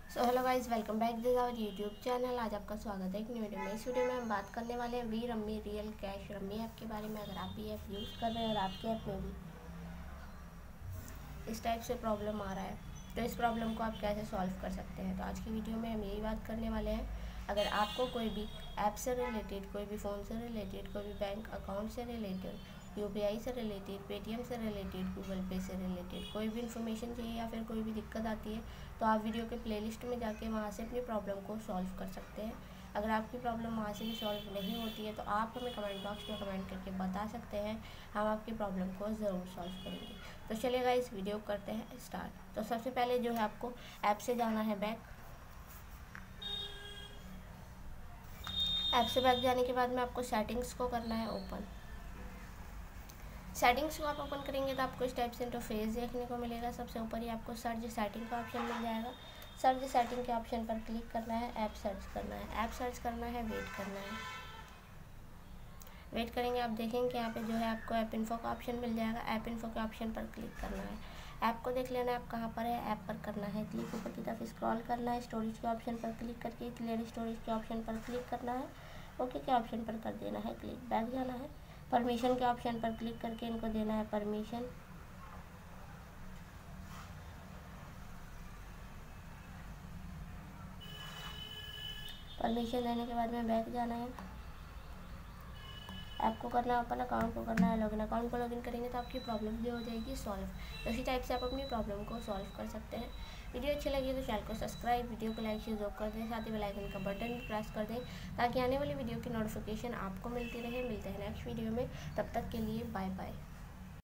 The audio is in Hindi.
So hello guys, welcome back this our YouTube channel. आज आपका स्वागत है एक न्यू वीडियो में। इस वीडियो में हम बात करने वाले हैं V rummy real cash rummy app के बारे में। अगर आप भी ऐप यूज़ कर रहे हैं और आपके ऐप में भी इस टाइप से प्रॉब्लम आ रहा है तो इस प्रॉब्लम को आप कैसे सॉल्व कर सकते हैं, तो आज की वीडियो में हम यही बात करने वाले हैं। अगर आपको कोई भी ऐप से रिलेटेड, कोई भी फ़ोन से रिलेटेड, कोई भी बैंक अकाउंट से रिलेटेड, यूपीआई से रिलेटेड, पेटीएम से रिलेटेड, गूगल पे से रिलेटेड कोई भी इन्फॉर्मेशन चाहिए या फिर कोई भी दिक्कत आती है तो आप वीडियो के प्लेलिस्ट में जाके वहाँ से अपनी प्रॉब्लम को सॉल्व कर सकते हैं। अगर आपकी प्रॉब्लम वहाँ से भी सॉल्व नहीं होती है तो आप हमें कमेंट बॉक्स में कमेंट करके बता सकते हैं, हम आपकी प्रॉब्लम को ज़रूर सॉल्व करेंगे। तो चलिएगा इस वीडियो करते हैं स्टार्ट। तो सबसे पहले जो है आपको ऐप से जाना है बैक। ऐप से बैक जाने के बाद में आपको सेटिंग्स को करना है ओपन। सेटिंग्स को आप ओपन करेंगे तो आपको इस टाइप से इंटरफेस देखने को मिलेगा। सबसे ऊपर ही आपको सर्च सेटिंग का ऑप्शन मिल जाएगा। सर्च सेटिंग के ऑप्शन पर क्लिक करना है, ऐप सर्च करना है। ऐप सर्च करना है, वेट करना है। वेट करेंगे, आप देखेंगे यहाँ पे जो है आपको ऐप इन्फो का ऑप्शन मिल जाएगा। ऐप इन्फो के ऑप्शन पर क्लिक करना है। ऐप को देख लेना है आप कहाँ पर है, ऐप पर करना है क्लिक। ऊपर की तरफ स्क्रॉल करना है, स्टोरेज के ऑप्शन पर क्लिक करके क्लियर स्टोरेज के ऑप्शन पर क्लिक करना है। ओके के ऑप्शन पर कर देना है क्लिक। बैक जाना है, परमिशन के ऑप्शन पर क्लिक करके इनको देना है परमिशन। परमिशन देने के बाद में बैक जाना है। ऐप को करना है ओपन, अकाउंट को करना है लॉगिन। अकाउंट को लॉगिन करेंगे तो आपकी प्रॉब्लम भी हो जाएगी सॉल्व। तो इसी टाइप से आप अपनी प्रॉब्लम को सॉल्व कर सकते हैं। वीडियो अच्छी लगी तो चैनल को सब्सक्राइब, वीडियो को लाइक शेयर कर दें, साथ ही बेल आइकन का बटन भी प्रेस कर दें ताकि आने वाली वीडियो की नोटिफिकेशन आपको मिलती रहे। मिलते हैं नेक्स्ट वीडियो में, तब तक के लिए बाय बाय।